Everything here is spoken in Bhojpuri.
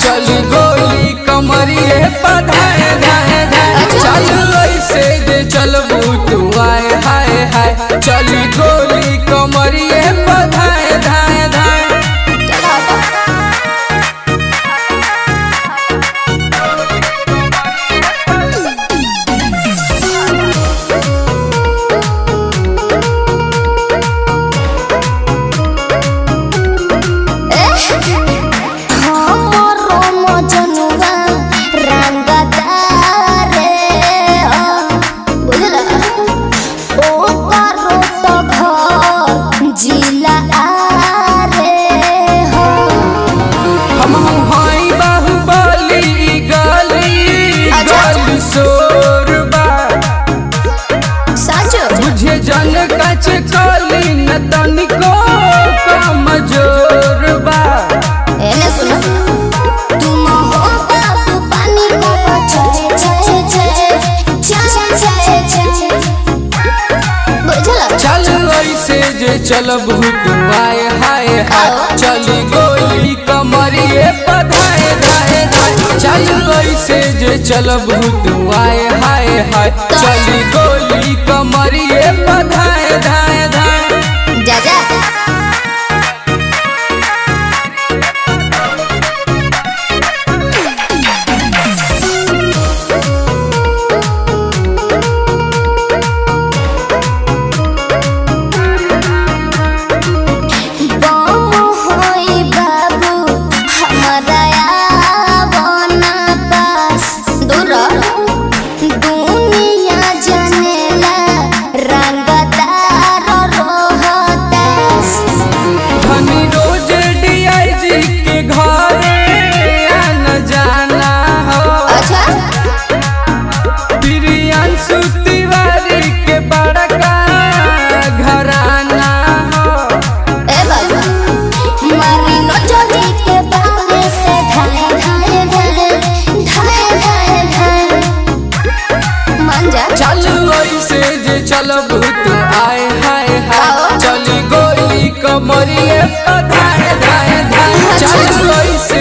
चली गोली कमरिए पधाए धाए धाए चल ऐसे जे चलबू तू आए हाय हाय चली गोली कमरिए पधाए धाए धाए जन कच कली न तनिको कमजोर बा एने सुनो तुम हो बाबू पानी को छे छे छे छे छे बुझला चल ऐसे जे चलबू तू आए हाय हाय चली गोली कमरिए पधाए धाए धाए चल ऐसे जे चलबू तू आए हाय हाय चली गोली कमरिए पधाए धाए धाए जा जा चलबू तू आए हाय हाय चली गोली कमरिए पधाए धाए धाए चल ऐसे